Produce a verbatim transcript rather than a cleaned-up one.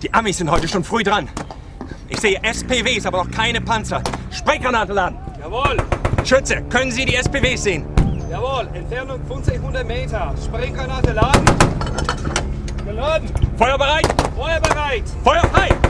Die Amis sind heute schon früh dran. Ich sehe S P Ws, aber noch keine Panzer. Sprenggranate laden. Jawohl. Schütze, können Sie die S P Ws sehen? Jawohl. Entfernung fünfzehnhundert Meter. Sprenggranate laden. Geladen. Feuer bereit. Feuer bereit. Feuer frei.